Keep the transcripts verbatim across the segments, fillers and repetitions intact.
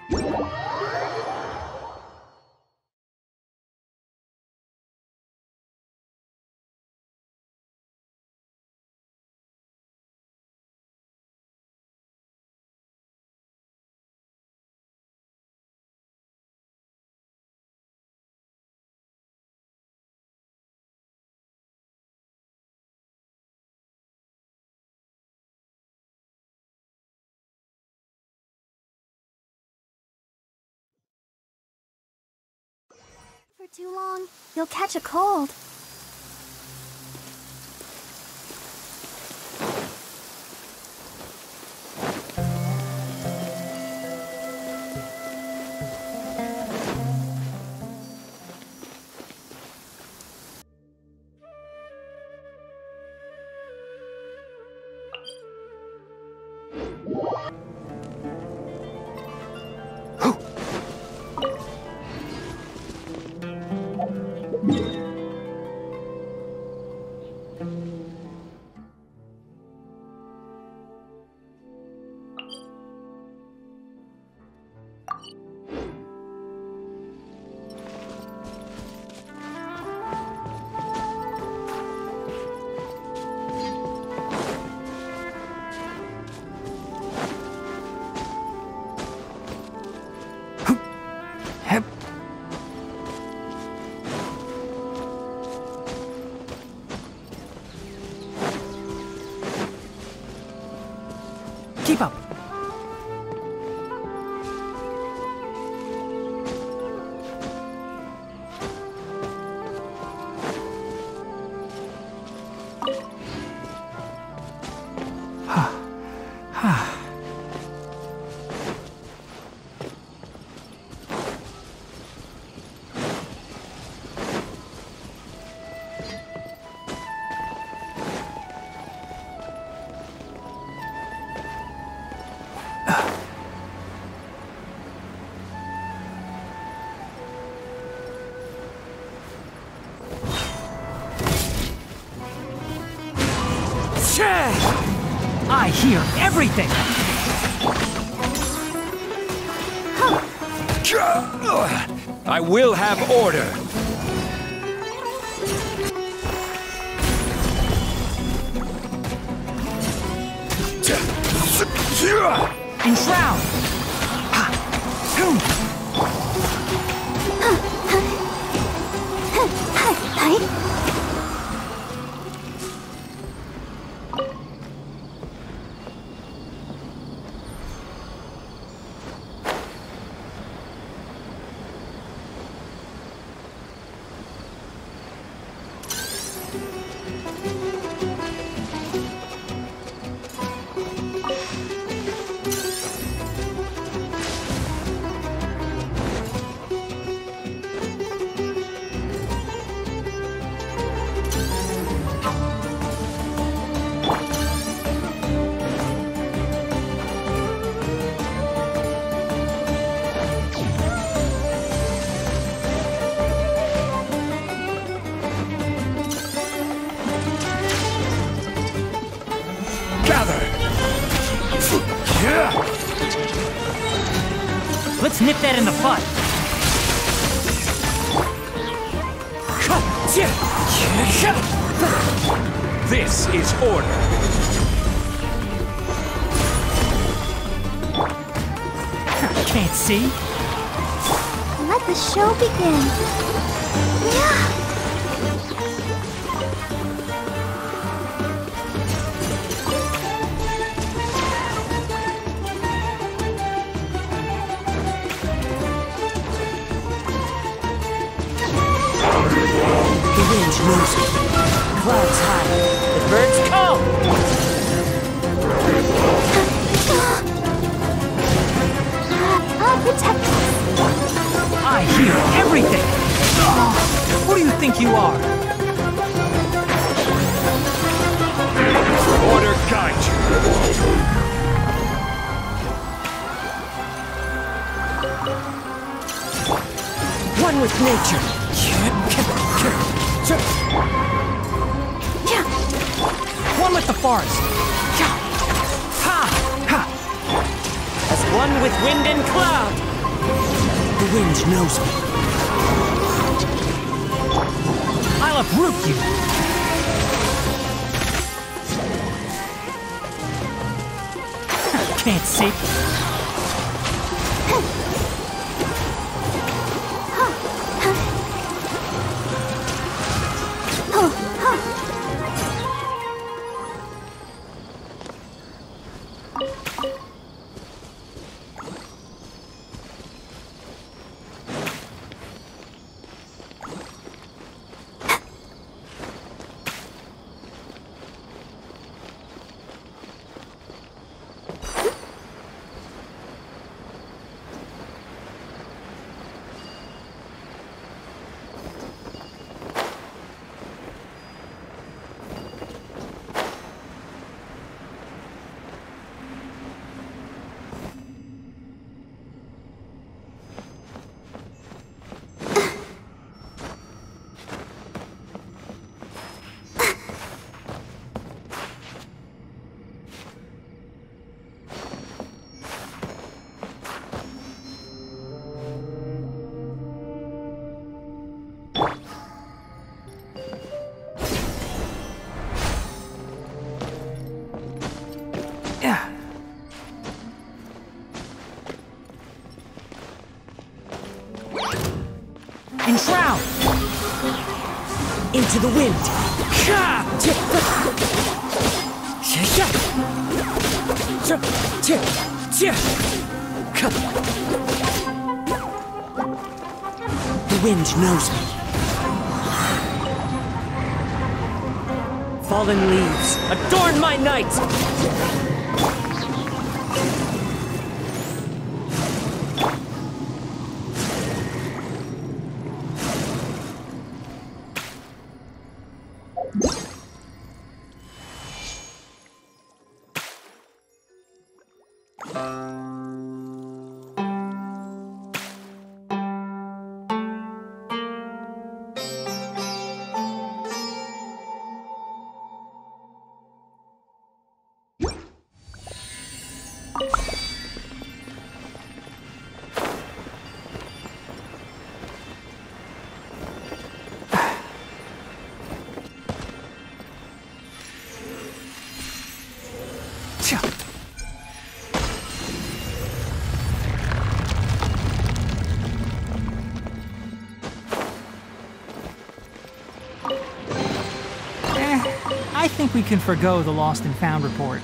For too long, you'll catch a cold. Keep up. I hear everything! I will have order! Enshroud! Let's nip that in the bud. This is order. Can't see. Let the show begin. Yeah. Music. Clouds high. The birds come. I'll protect us. I hear everything. Who do you think you are? Order guide you. One with nature. One with the forest. Ha! Ha! As one with wind and cloud. The wind knows me. I'll uproot you. Can't see. Enshroud! Into the wind! The wind knows me. Fallen leaves, adorn my night! I think we can forgo the lost and found report.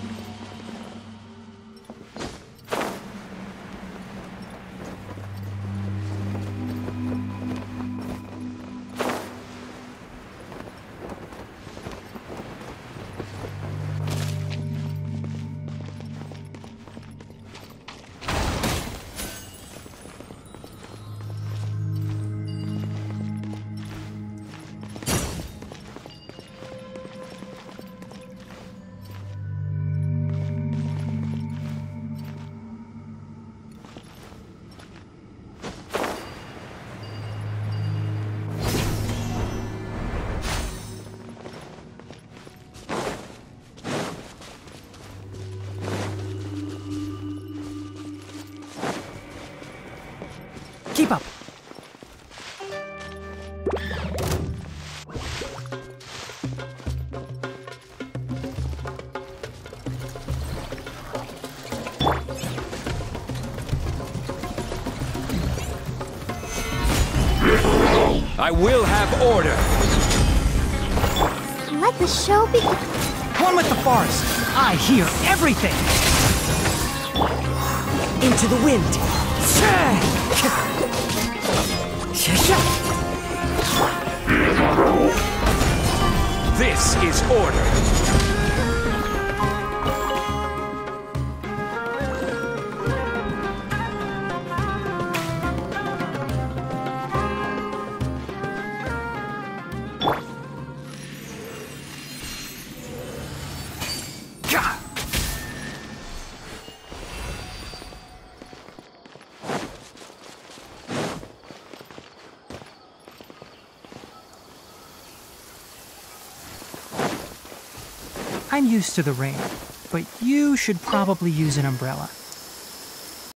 Keep up. I will have order. Let the show begin. One with the forest. I hear everything. Into the wind. This is order. I'm used to the rain, but you should probably use an umbrella.